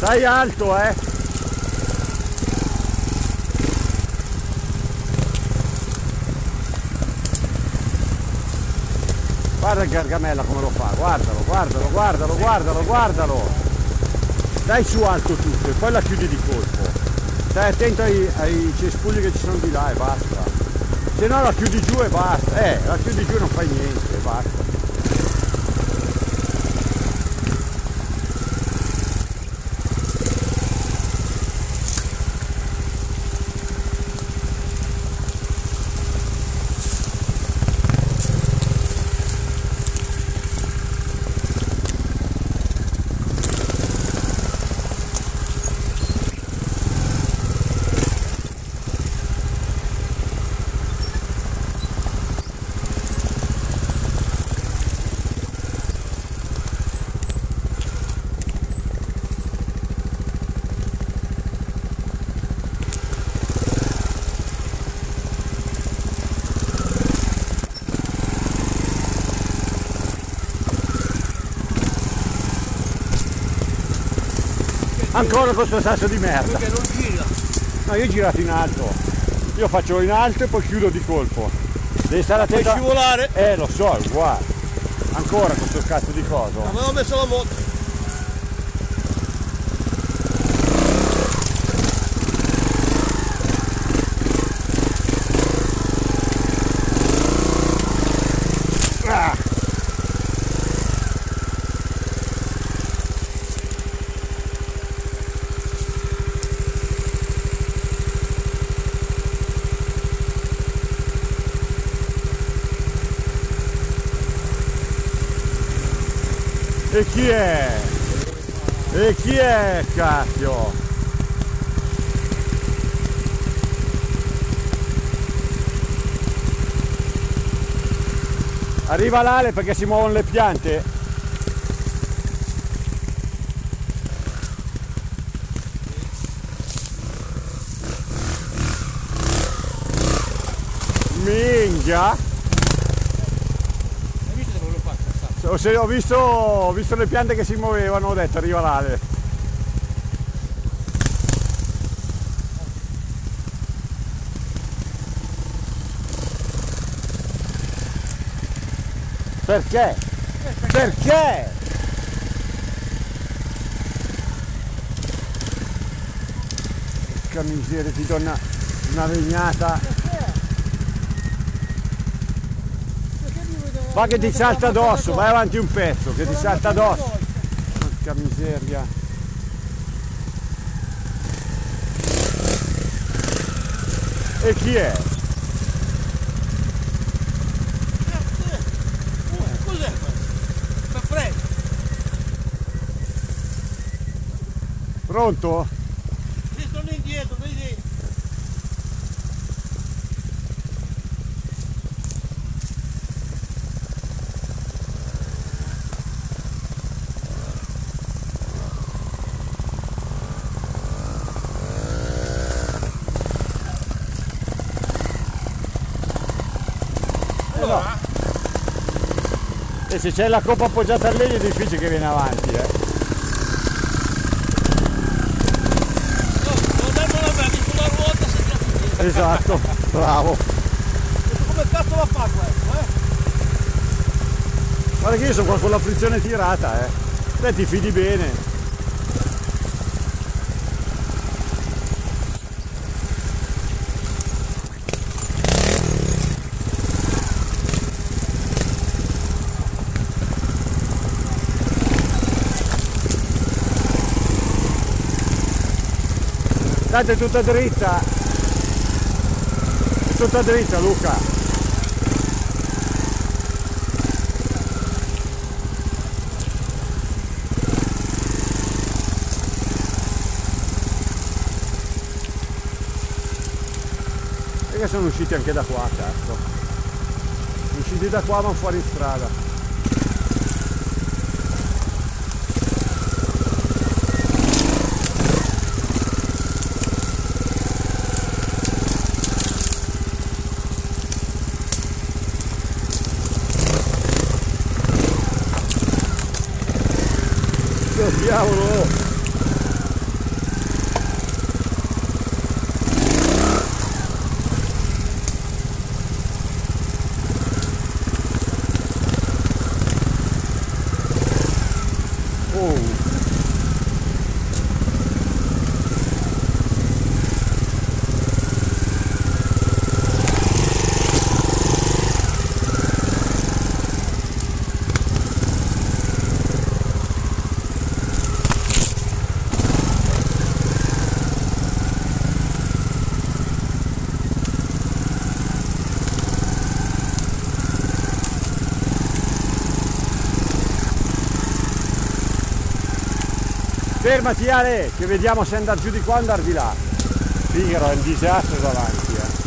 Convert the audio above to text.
Stai alto, Guarda il Gargamella come lo fa, guardalo, guardalo, guardalo, guardalo, guardalo. Dai su alto tutto e poi la chiudi di colpo. Stai attento ai cespugli che ci sono di là e basta. Se no la chiudi giù e basta. La chiudi giù e non fai niente e basta. Ancora questo sasso di merda. Perché non gira? No, io ho girato in alto. Io faccio in alto e poi chiudo di colpo. Devi stare attento. Puoi scivolare? Lo so, è uguale. Ancora questo cazzo di coso. Avevo messo la moto. E chi è? E chi è, cacchio? Arriva l'ale perché si muovono le piante. Minchia! Se ho visto le piante che si muovevano, ho detto arriva l'ale. Perché? Perché? Porca miseria, ti do una vegnata. Va che ti salta addosso, vai avanti un pezzo, che ti salta addosso. Porca miseria. E chi è? Cos'è questo? Fa freddo. Pronto? Sì, sono indietro, vedi? No. E se c'è la coppa appoggiata al legno è difficile che viene avanti, No, non darmi la mano sulla ruota se non ti. Esatto, bravo. Come cazzo la fa questo, Guarda che io sono qua con la frizione tirata, Te ti fidi bene. Tanto è tutta dritta. È tutta dritta, Luca. Perché sono usciti anche da qua, cazzo. Sono usciti da qua ma fuori strada. Diavolo! Oh. Fermati Ale, che vediamo se andare giù di qua o andare di là. Figaro, è un disastro davanti,